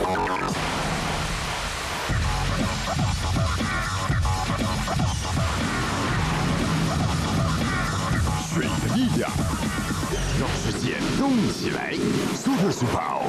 水的力量，让世界动起来！Super Super